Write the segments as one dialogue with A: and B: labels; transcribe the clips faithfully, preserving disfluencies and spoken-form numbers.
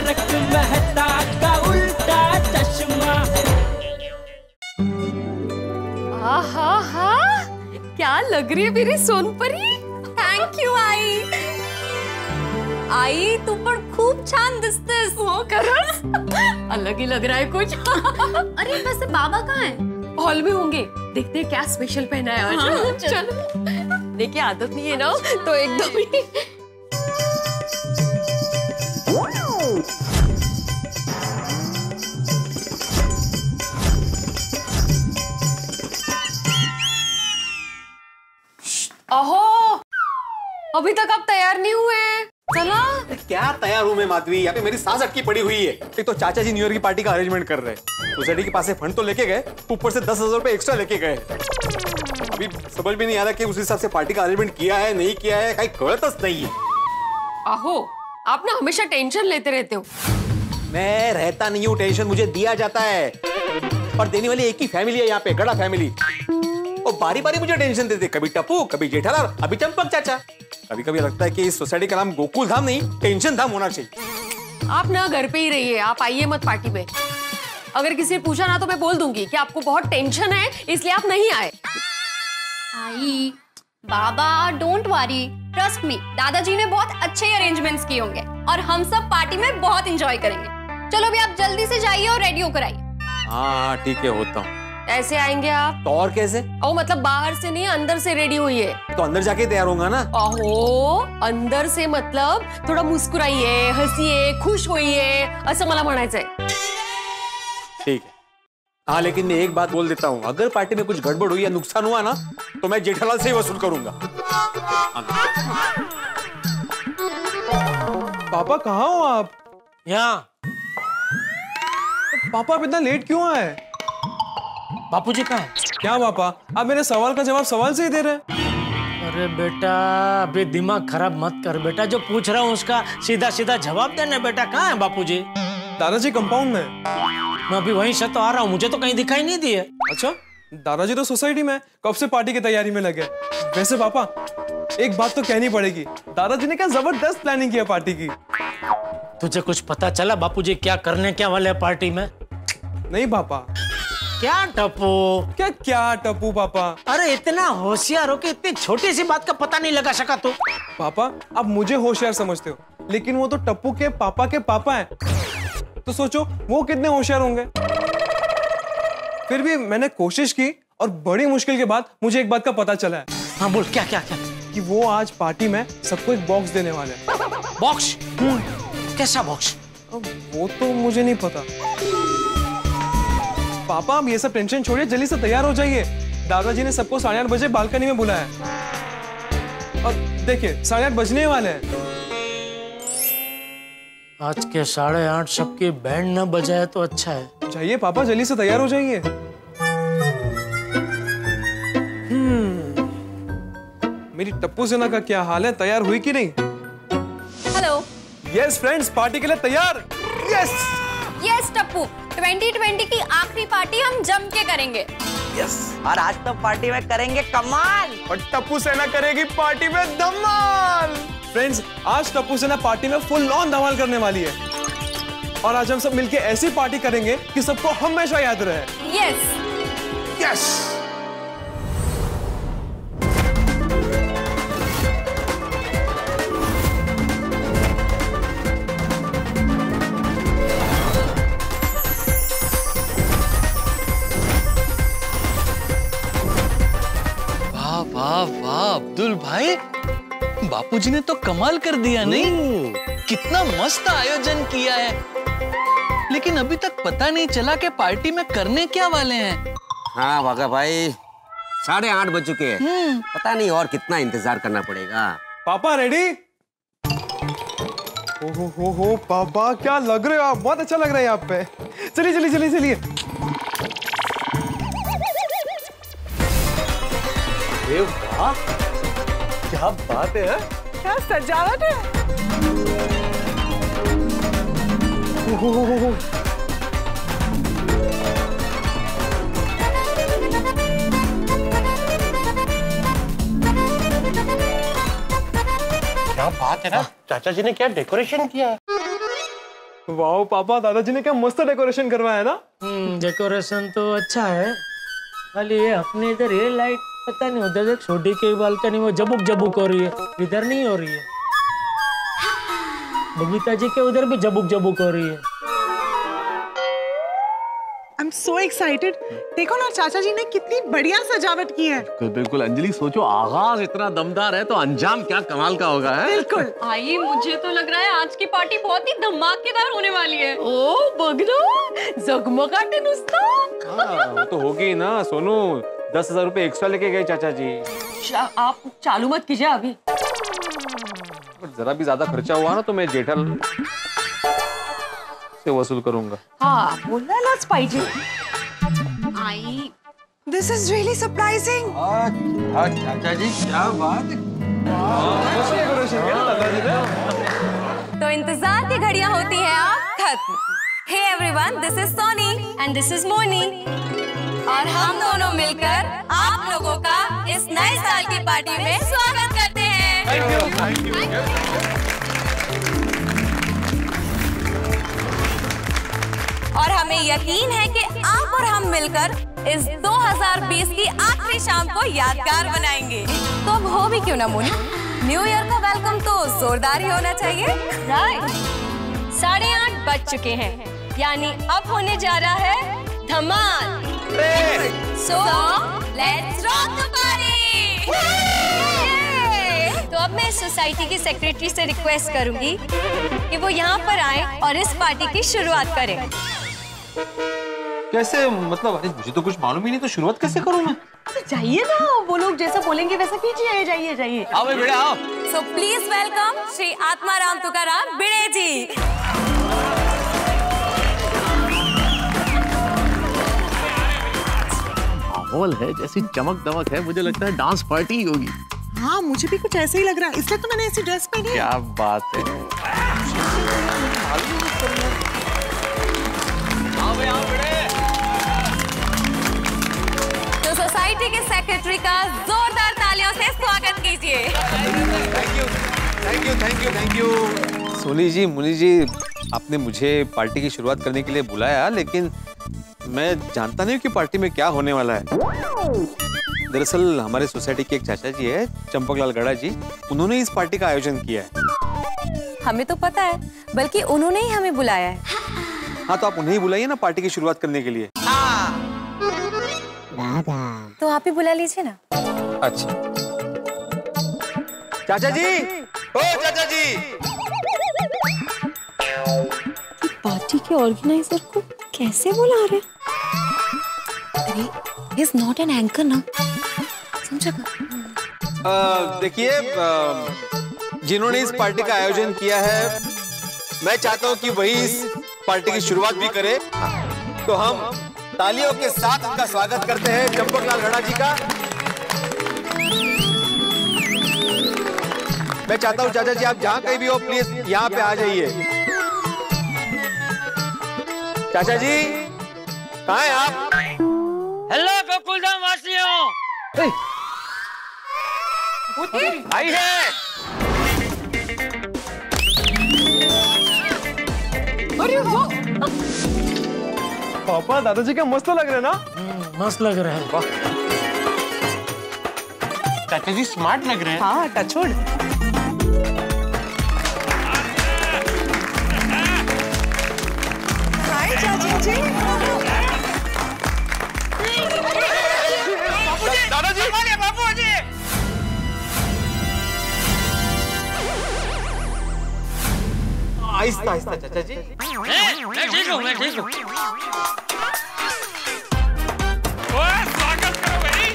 A: तारक मेहता का उल्टा चश्मा।
B: आहा हा, क्या लग रही है मेरी सोनपरी।
C: थँक यू आई. आई तू पण खूप छान दिसतेस.
B: हो खरंच, अलग ही लग रहा है कुछ.
C: अरे वैसे बाबा कहाँ है?
B: हॉल में होंगे, देखते हैं क्या स्पेशल पहना है आज.
C: हाँ,
B: चलो. देखिए आदत नहीं है ना, तो एकदम ही. अहो, अभी तक आप तैयार नहीं हुए. चला.
D: क्या तैयार हूँ मैं माधवी, यहाँ पे मेरी सांस अटकी पड़ी हुई है. एक तो चाचा जी न्यू ईयर की पार्टी का अरेंजमेंट कर रहे हैं, सोसाइटी के पास से फंड तो लेके गए, ऊपर से दस हजार रुपए एक्स्ट्रा लेके गए. अभी समझ में नहीं आ रहा कि उस हिसाब से पार्टी का अरेंजमेंट किया है नहीं किया है, कहीं कळतच नहीं है.
B: आहो, आप ना हमेशा टेंशन लेते रहते हो.
D: मैं रहता नहीं हूँ, टेंशन मुझे दिया जाता है. और देने वाली एक ही फैमिली है यहाँ पे, गड़ा फैमिली. और बारी बारी मुझे टेंशन देते, कभी टप्पू, कभी जेठालाल, अभी चंपक चाचा. कभी कभी लगता है कि इस सोसाइटी का नाम गोकुल धाम नहीं, टेंशन धाम होना चाहिए.
B: आप ना घर पे ही रहिए, आप आइए मत पार्टी में. अगर किसी ने पूछा ना तो मैं बोल दूंगी कि आपको बहुत टेंशन है इसलिए आप नहीं आए.
C: आई बाबा डोंट वरी, ट्रस्ट मी, दादाजी ने बहुत अच्छे अरेंजमेंट्स किए होंगे और हम सब पार्टी में बहुत एंजॉय करेंगे. चलो अभी आप जल्दी से जाइए और रेडी होकर आइए.
D: हाँ ठीक है, होता हूँ.
B: ऐसे आएंगे आप
D: तो और कैसे?
B: ओ मतलब बाहर से नहीं, अंदर से रेडी होइए.
D: तो अंदर जाके तैयार होगा ना.
B: अहो, अंदर से मतलब थोड़ा मुस्कुराइए, हंसिए, खुश होइए, असं मला म्हणायचंय.
D: ठीक है. हाँ लेकिन मैं एक बात बोल देता हूँ, अगर पार्टी में कुछ गड़बड़ हुई या नुकसान हुआ ना तो मैं जेठालाल से ही वसूल करूंगा.
E: पापा कहाँ हो आप?
F: यहाँ.
E: पापा आप इतना लेट क्यों आए?
F: बापूजी कहाँ है?
E: क्या पापा, आप मेरे सवाल का जवाब सवाल से ही दे रहे हैं.
F: अरे बेटा अभी दिमाग खराब मत कर बेटा, जो पूछ रहा हूँ उसका सीधा सीधा जवाब देना. बेटा कहाँ है बापूजी?
E: दादाजी कंपाउंड में.
F: मैं अभी वहीं से तो आ रहा हूँ, मुझे तो कहीं दिखाई नहीं दिए.
E: अच्छा, दादाजी तो सोसाइटी में कब से पार्टी की तैयारी में लगे. वैसे पापा एक बात तो कहनी पड़ेगी, दादाजी ने क्या जबरदस्त प्लानिंग किया पार्टी की.
F: तुझे कुछ पता चला बापूजी क्या करने क्या वाले पार्टी में?
E: नहीं पापा.
F: क्या टप्पू?
E: क्या क्या टप्पू पापा?
F: अरे इतना होशियार हो कि इतनी छोटी सी बात का पता नहीं लगा सका तू.
E: पापा आप मुझे होशियार समझते हो, लेकिन वो तो टप्पू के पापा के पापा हैं, तो सोचो वो कितने होशियार होंगे. फिर भी मैंने कोशिश की और बड़ी मुश्किल के बाद मुझे एक बात का पता चला है.
F: हाँ बोल, क्या क्या क्या?
E: कि वो आज पार्टी में सबको एक बॉक्स देने वाले हैं.
F: बॉक्स? कैसा बॉक्स?
E: वो तो मुझे नहीं पता. पापा आप ये सब टेंशन छोड़िए, जल्दी से तैयार हो जाइए. दादाजी ने सबको साढ़े आठ बजे बालकनी में बुलाया. और देखिए साढ़े आठ बजने वाले हैं.
F: आज के साढ़े आठ सबकी बैंड न बजाए तो अच्छा है.
E: जाइए पापा, जल्दी से तैयार हो जाइए. हम्म, मेरी टप्पू सेना का क्या हाल है, तैयार हुई कि नहीं?
C: हेलो.
E: यस फ्रेंड्स, पार्टी के लिए तैयार. Yes
C: yes Tappu, twenty twenty की आखिरी पार्टी हम जम के करेंगे.
E: यस.
G: और आज तो पार्टी में करेंगे कमाल.
E: और टप्पू सेना करेगी पार्टी में धमाल. फ्रेंड्स, आज टप्पू सेना पार्टी में फुल ऑन धमाल करने वाली है. और आज हम सब मिलके ऐसी पार्टी करेंगे कि सबको हमेशा याद रहे.
C: Yes
E: yes.
H: वाह वाह अब्दुल भाई, बापूजी ने तो कमाल कर दिया नहीं? कितना मस्त आयोजन किया है, लेकिन अभी तक पता नहीं चला कि पार्टी में करने क्या वाले हैं.
G: हाँ वागा भाई, साढ़े आठ बज चुके हैं, पता नहीं और कितना इंतजार करना पड़ेगा.
E: पापा रेडी? हो हो हो हो पापा क्या लग रहे हो आप, बहुत अच्छा लग रहा है आप पे. चलिए चलिए चलिए चलिए.
D: अरे वाह, क्या बात है,
B: क्या सजावट है.
E: हो हो हो हो.
F: क्या बात है ना, चाचा जी ने क्या डेकोरेशन किया है.
E: वाह पापा, दादाजी ने क्या मस्त डेकोरेशन करवाया है ना।
F: हम्म डेकोरेशन तो अच्छा है, खाली ये अपने इधर ये लाइट पता नहीं उधर एक छोटी की बालकनी में जबुक जबुक हो रही है, इधर नहीं हो रही है। बबीता जी के उधर भी जबुक जबुक हो रही है।
I: I am so excited. देखो ना चाचा जी ने कितनी बढ़िया सजावट की है।
D: बिल्कुल बिल्कुल अंजलि, सोचो आगाज इतना दमदार है तो अंजाम क्या कमाल का होगा है?
I: बिल्कुल।
B: आई मुझे तो लग रहा है आज की पार्टी बहुत ही धमाकेदार होने वाली है। ओ बगरो जगमगाटे नुस्ता।
D: हाँ, वो तो होगी ना सोनू। दस हजार रुपए एक्स्ट्रा लेके गए चाचा जी।
B: आप चालू मत कीजिए अभी।
D: जरा भी ज्यादा खर्चा हुआ ना तो मैं जेठल से वसूल करूंगा।
B: हाँ बोलायलाच पाहिजे।
C: I
I: this is really surprising.
G: चाचा जी क्या बात है।
E: डेकोरेशन किया दादाजी ने।
C: तो इंतजार की घड़ियां होती है आप खत्म। Hey everyone, this is Soni and this is Moni और हम दोनों मिलकर आप लोगों का इस नए साल की पार्टी में स्वागत करते हैं। और हमें यकीन है कि आप और हम मिलकर इस दो हज़ार बीस की आखिरी शाम को यादगार बनाएंगे। तो अब हो भी क्यों ना मोनी, न्यू ईयर का वेलकम तो जोरदार ही होना चाहिए।
B: राइट, साढ़े आठ बज चुके हैं, यानी अब होने जा रहा है धमाल।
C: So let's rock the party. तो अब मैं सोसाइटी की सेक्रेटरी से रिक्वेस्ट करूंगी कि वो यहाँ पर आए और इस पार्टी की शुरुआत करें।
D: कैसे मतलब? अरे मुझे तो कुछ मालूम ही नहीं, तो शुरुआत कैसे करूं मैं?
B: तो जाइए ना, वो लोग जैसा बोलेंगे वैसा कीजिए। जाइए जाइए।
D: आओ भाई बेटा आओ।
C: So please welcome Shri Atmaram Tukaram Bhide ji.
D: माहौल है जैसी चमक दमक है, मुझे लगता है डांस पार्टी होगी।
I: हाँ मुझे भी कुछ ऐसा ही लग रहा है, इसलिए तो मैंने ऐसी ड्रेस पहनी है।
D: क्या बात है। आओ भाई आओ बेटे।
C: तो सोसाइटी के सेक्रेटरी का जोरदार तालियों से स्वागत कीजिए।
D: Thank you thank you thank you thank you. Soni ji, Muni ji, आपने मुझे पार्टी की शुरुआत करने के लिए बुलाया, लेकिन मैं जानता नहीं कि पार्टी में क्या होने वाला है। दरअसल हमारे सोसाइटी के एक चाचा जी है, चंपकलाल गड़ा जी, उन्होंने इस पार्टी का आयोजन किया है।
C: हमें तो पता है, बल्कि उन्होंने ही हमें बुलाया है।
D: हाँ तो आप उन्हें ही बुलाइए ना पार्टी की शुरुआत करने के लिए।
C: तो आप ही बुला लीजिए ना।
D: अच्छा चाचा जी, ओ चाचा जी।
C: पार्टी के ऑर्गेनाइजर को कैसे बुला रहे? अरे he is not an anchor ना, समझा?
D: देखिए, जिन्होंने इस पार्टी का आयोजन किया है, मैं चाहता हूं कि वही इस पार्टी की शुरुआत भी करे। तो हम तालियों के साथ उनका स्वागत करते हैं, चंपकलाल गड़ा जी का। मैं चाहता हूं चाचा जी आप जहां कहीं भी हो, प्लीज यहाँ पे आ जाइए। चाचा जी कहाँ हैं आप?
F: हेलो गोकुलधाम वासियों।
D: आई है।
I: अरे वाह,
E: पापा दादाजी क्या मस्त लग रहे हैं ना।
F: मस्त लग रहा है।
H: चाचा जी स्मार्ट लग रहे हैं।
I: हाँ टचवुड। हाय चाचा जी।
D: दादाजी,
F: बाबूजी।
D: आहिस्ता आहिस्ता चाचा जी।
F: मैं ठीक हूँ, मैं ठीक हूँ।
H: स्वागत करो भाई।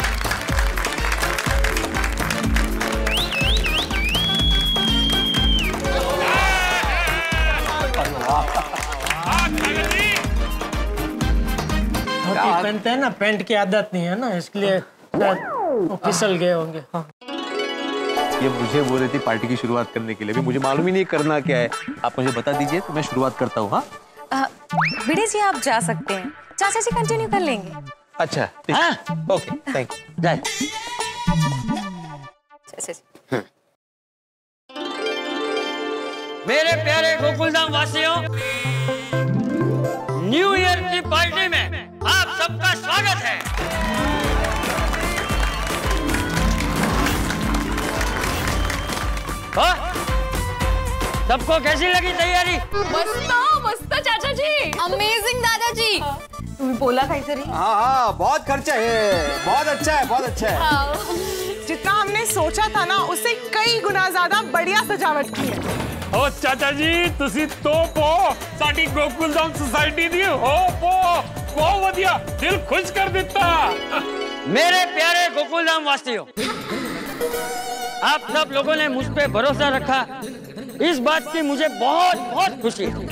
F: धोती पहनते हैं ना, पैंट की आदत नहीं है ना, इसलिए वो फिसल गए होंगे।
D: ये मुझे बोल रही थी पार्टी की शुरुआत करने के लिए, भी मुझे मालूम ही नहीं करना क्या है। आप मुझे बता दीजिए तो मैं शुरुआत करता हूँ। हाँ
C: भिड़े जी आप जा सकते हैं, चाचा जी कंटिन्यू कर लेंगे।
D: अच्छा
F: हाँ?
D: Okay thank you.
F: जाए।
C: चाचा जी
F: मेरे प्यारे गोकुलधाम वासियों,
J: न्यू ईयर की पार्टी में आप सबका स्वागत है। सबको कैसी लगी तैयारी?
B: मस्त मस्त चाचा जी,
C: अमेजिंग दादाजी।
B: तुम्हें बोला काहीतरी?
D: हाँ हाँ बहुत खर्चा है, बहुत अच्छा है, बहुत अच्छा है।
B: हाँ।
I: जितना हमने सोचा था ना उससे कई गुना ज्यादा बढ़िया सजावट की है।
K: ओ चाचा जी तुसी तोप हो, साडी गोकुलधाम सोसाइटी दी होप हो, बहुत बढ़िया, दिल खुश कर देता।
J: मेरे प्यारे गोकुलधाम वासियों, आप सब लोगों ने मुझ पे भरोसा रखा, इस बात की मुझे बहुत बहुत खुशी है।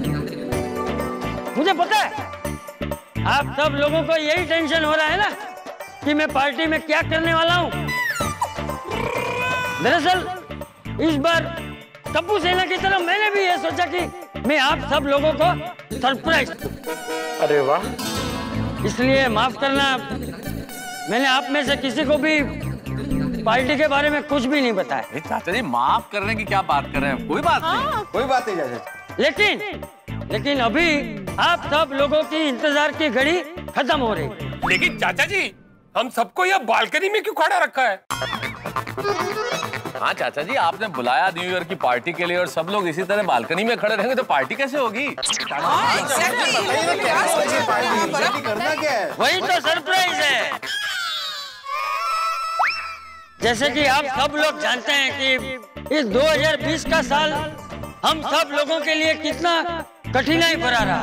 J: मुझे पता है आप सब लोगों को यही टेंशन हो रहा है ना कि मैं पार्टी में क्या करने वाला हूँ। दरअसल इस बार टप्पू सेना की तरह मैंने भी ये सोचा कि मैं आप सब लोगों को सरप्राइज दूं।
K: अरे वाह।
J: इसलिए माफ करना, मैंने आप में से किसी को भी पार्टी के बारे में कुछ भी नहीं बताया।
H: चाचा जी माफ करने की क्या बात कर रहे हैं, कोई बात नहीं,
D: कोई बात नहीं चाचा।
J: लेकिन लेकिन अभी आप सब लोगों की इंतजार की घड़ी खत्म हो रही।
K: लेकिन चाचा जी हम सबको यह बालकनी में क्यों खड़ा रखा है?
H: हाँ चाचा जी, आपने बुलाया न्यू ईयर की पार्टी के लिए और सब लोग इसी तरह बालकनी में खड़े रहेंगे तो पार्टी कैसे होगी?
D: करना क्या है?
J: वही तो सरप्राइज है। जैसे कि आप सब लोग जानते हैं कि इस दो हज़ार बीस का साल हम सब लोगों के लिए कितना कठिनाई भरा रहा,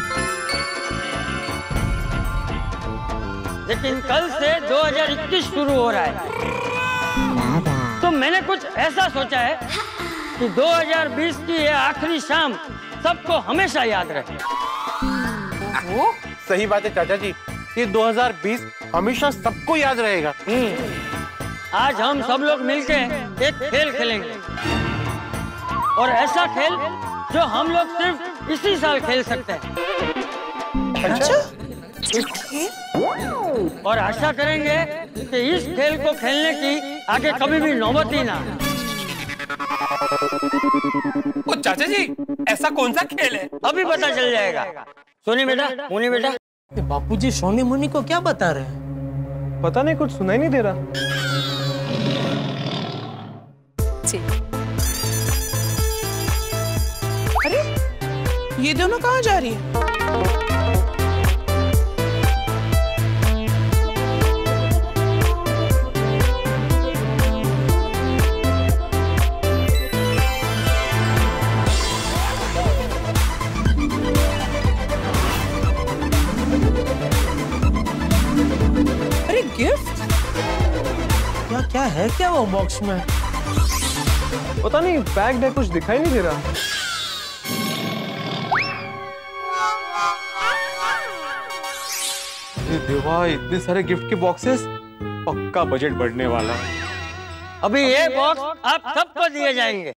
J: लेकिन कल से दो हज़ार इक्कीस शुरू हो रहा है। तो मैंने कुछ ऐसा सोचा है कि दो हज़ार बीस की ये आखिरी शाम सबको हमेशा याद रहे।
K: सही बात है चाचा जी, ये दो हज़ार बीस हमेशा सबको याद रहेगा।
J: आज हम सब लोग मिलके एक खेल खेलेंगे, और ऐसा खेल जो हम लोग सिर्फ इसी साल खेल सकते हैं।
I: अच्छा?
J: और आशा करेंगे कि इस खेल को खेलने की आगे कभी भी नौबत ही ना।
K: ओ चाचा जी ऐसा कौन सा खेल है?
J: अभी पता चल जाएगा। सोनी बेटा, मुनी बेटा।
F: बापूजी सोनी मुनी को क्या बता रहे हैं?
E: पता नहीं, कुछ सुनाई नहीं दे रहा।
I: अरे ये दोनों कहाँ जा रही है? अरे गिफ्ट
F: क्या क्या है क्या वो बॉक्स में?
E: पता नहीं, पैक्ड है, कुछ दिखाई नहीं दे रहा।
D: ये देवा, इतने सारे गिफ्ट के बॉक्सेस, पक्का बजट बढ़ने वाला है।
J: अभी ये बॉक्स आप सबको दिए जाएंगे।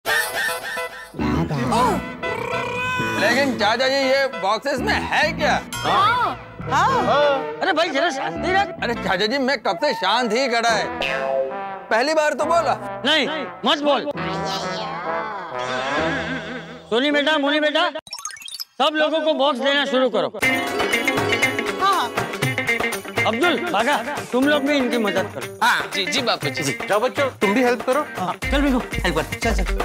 H: लेकिन चाचा जी ये बॉक्सेस में है क्या?
J: हाँ। हाँ। अरे भाई जरा शांति रख।
H: अरे चाचा जी मैं कब से शांत ही खड़ा है, पहली बार तो बोला।
J: नहीं मत बोल। सोनी बेटा, मुनी बेटा, सब लोगों को बॉक्स देना शुरू करो।
I: हाँ।
J: अब्दुल, बागा, तुम लोग भी इनकी मदद करो।
H: हाँ जी जी बापू जी।
K: जाओ बच्चों तुम भी हेल्प करो।
F: हाँ, चल बिगो हेल्प कर। चल चल।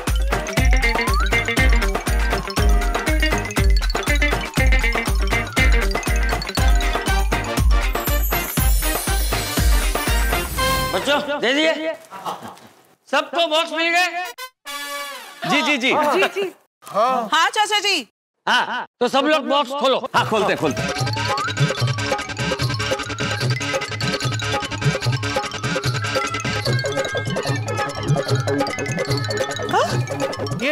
J: बच्चों दे दिए? सबको बॉक्स मिल गए?
H: जी जी जी
I: जी जी। हाँ हाँ चाचा जी।
J: हाँ तो सब लोग बॉक्स खोलो।
H: हाँ खोलते खोलते।
I: ये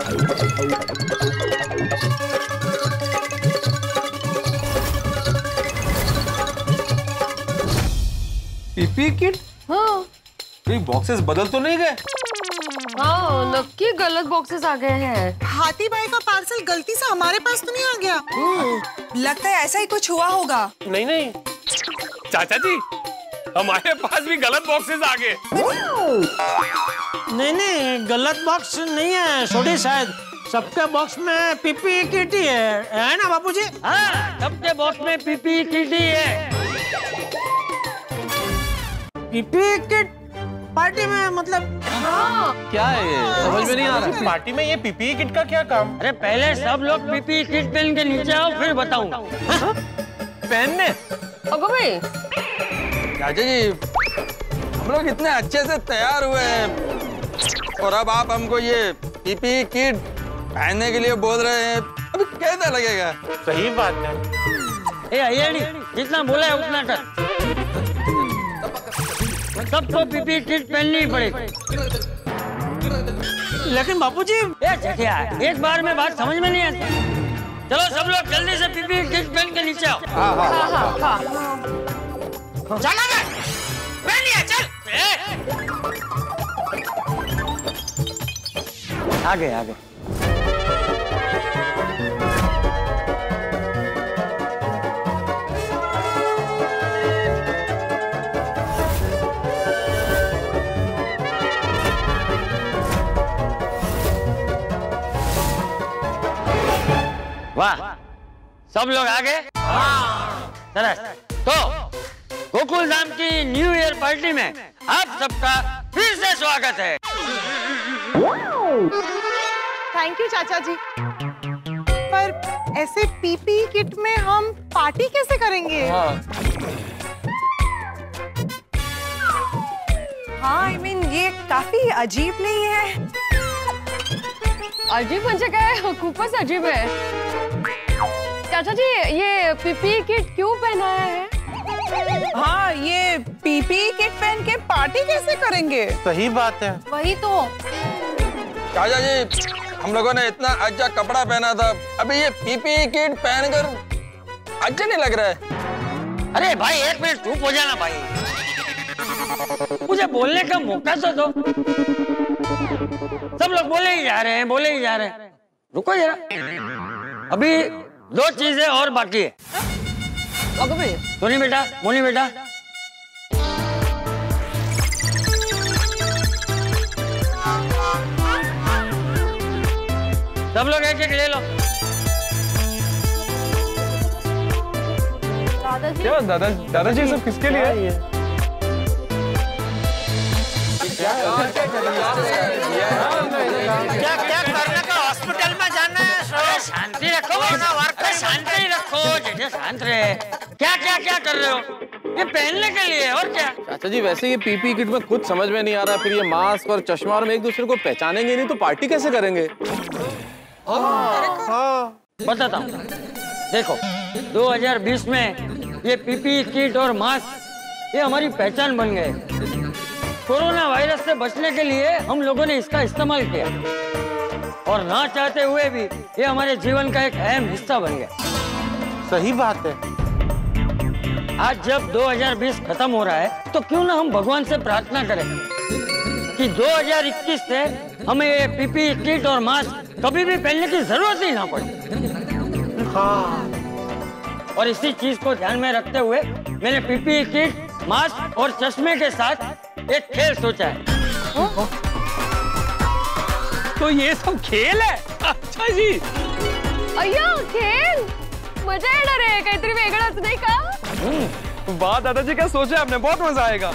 D: पीपी किट?
B: हाँ
D: ये बॉक्सेस बदल तो नहीं गए?
B: हाँ नक्की गलत बॉक्सेस आ गए हैं।
I: हाथी भाई का पार्सल गलती से हमारे पास तो नहीं आ गया? लगता है ऐसा ही कुछ हुआ होगा।
K: नहीं नहीं चाचा जी, हमारे पास भी गलत बॉक्सेस आ गए।
F: नहीं नहीं गलत बॉक्स नहीं है छोटे, शायद सबके बॉक्स में पीपी किट ही है, है ना बापूजी?
J: हाँ, सबके बॉक्स में पीपी किट ही है।
F: पीपी किट पार्टी में मतलब?
B: हाँ।
E: क्या है ये? समझ में नहीं आ रहा। पार्टी में ये पीपी किट का क्या काम?
J: अरे पहले सब लोग पीपी किट पहन के नीचे आओ, फिर बताऊंगा।
E: पहनने?
B: अगो भाई
L: चाचा जी, हम लोग इतने अच्छे से तैयार हुए हैं और अब आप हमको ये पीपी किट पहनने के लिए बोल रहे हैं, अभी कैसा लगेगा?
E: सही बात है।
J: ए अय्यड़ी, जितना बोला है उतना कर। सबको पीपी किट पहननी ही पड़ेगी।
F: लेकिन बापूजी,
J: ए जटिया, एक बार में बात समझ में नहीं आती। चलो सब लोग जल्दी से पीपी किट पहन के नीचे आओ।
B: हाँ हाँ हाँ।
J: चल आगे, पहन लिया, चल। आगे आगे। वाह, सब लोग आ गए? सरस। तो गोकुल धाम की न्यू ईयर पार्टी में आप सबका फिर से स्वागत है।
I: थैंक यू चाचा जी। पर ऐसे पीपी किट में हम पार्टी कैसे करेंगे?
L: हाँ,
I: हाँ, आई मीन ये काफी अजीब नहीं है?
B: अजीब म्हणजे काय, खूपच अजीब है। चाचा जी, ये पीपी किट क्यों पहनाया है?
I: हाँ, ये पीपी किट पहन के पार्टी कैसे करेंगे?
E: सही बात है।
C: वही तो।
L: चाचा जी, हम लोगों ने इतना अच्छा कपड़ा पहना था, अभी ये पीपी किट पहनकर अच्छा नहीं लग रहा है।
J: अरे भाई एक मिनट चुप हो जाना भाई, मुझे बोलने का मौका तो दो। सब लोग बोले ही जा रहे हैं, बोले ही जा रहे हैं। रुको जरा, अभी दो चीजें और बाकी है।
B: अगो भाई,
J: सोनी बेटा, मोनी बेटा, सब लोग एक एक ले लो।
B: दादाजी।
E: क्या दादा दादाजी सब किसके लिए है?
J: क्या क्या करने का, हॉस्पिटल में जाना है? शांति रखो, शांति रखो, जैसे शांत रहे। क्या क्या क्या कर रहे हो? ये पहनने के लिए और क्या?
E: चाचा जी, वैसे ये पीपी किट में खुद समझ में नहीं आ रहा, फिर ये मास्क और चश्मा, और हम एक दूसरे को पहचानेंगे नहीं तो पार्टी कैसे करेंगे?
J: हाँ। बताता हूँ, देखो दो हज़ार बीस में ये पीपी किट और मास्क ये हमारी पहचान बन गए। कोरोना वायरस से बचने के लिए हम लोगों ने इसका इस्तेमाल किया और ना चाहते हुए भी ये हमारे जीवन का एक अहम हिस्सा बन गया।
E: सही बात है।
J: आज जब दो हज़ार बीस खत्म हो रहा है तो क्यों ना हम भगवान से प्रार्थना करें कि दो हज़ार इक्कीस से हमें ये पीपी किट और मास्क कभी भी पहनने की जरूरत ही ना पड़े। हाँ। और इसी चीज को ध्यान में रखते हुए मैंने पीपी किट, मास्क और चश्मे के साथ एक खेल सोचा है।
K: तो ये सब खेल है? अच्छा जी।
B: अय्या, खेल मजा येणार आहे, काहीतरी वेगळंच नाही का?
E: वाह दादाजी, क्या सोचा आपने, बहुत मजा आएगा।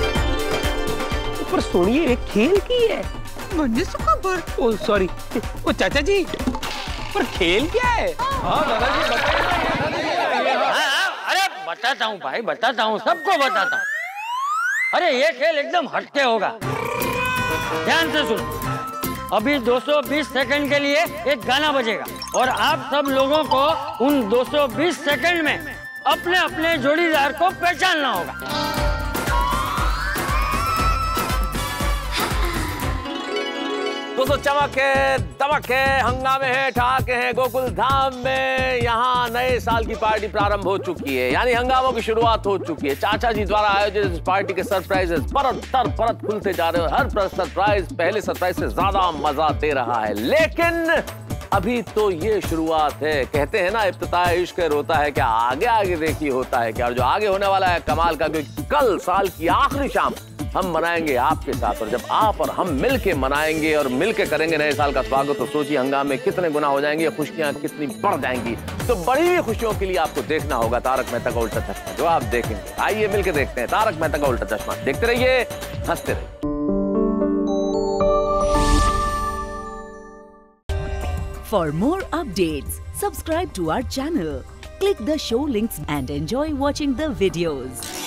K: पर सुनिए, एक खेल की है। ओ सॉरी, ओ चाचा जी, पर खेल क्या है?
E: हाँ दादाजी बताइए।
J: अरे बताता हूँ भाई, बताता हूँ, सबको बताता हूँ। अरे ये खेल एकदम हटके होगा, ध्यान से सुनो। अभी दो सौ बीस सेकंड के लिए एक गाना बजेगा और आप सब लोगों को उन दो सौ बीस सेकंड में अपने अपने जोड़ीदार को पहचानना होगा।
D: दोस्तों, चमक है, दमक है, हंगामे हैं, ठहाके हैं। गोकुल धाम में यहाँ नए साल की पार्टी प्रारंभ हो चुकी है, यानी हंगामों की शुरुआत हो चुकी है। चाचा जी द्वारा आयोजित इस पार्टी के सरप्राइजेस परत दर परत खुलते जा रहे हैं। हर सरप्राइज पहले सरप्राइज से ज्यादा मजा दे रहा है, लेकिन अभी तो ये शुरुआत है। कहते हैं ना, इब्तिदाए इश्क रोता है क्या, आगे आगे देखिए होता है क्या। और जो आगे होने वाला है कमाल का, क्योंकि कल साल की आखिरी शाम
M: हम मनाएंगे आपके साथ। और जब आप और हम मिल के मनाएंगे और मिल के करेंगे नए साल का स्वागत, तो सोचिए हंगामे कितने गुना हो जाएंगे, खुशियां कितनी बढ़ जाएंगी। तो बड़ी हुई खुशियों के लिए आपको देखना होगा तारक मेहता का उल्टा चश्मा, जो आप देखेंगे। आइए मिलकर देखते हैं तारक मेहता का उल्टा चश्मा। देखते रहिए, हंसते रहिए।
N: For more updates, subscribe to our channel, click the show links and enjoy watching the videos.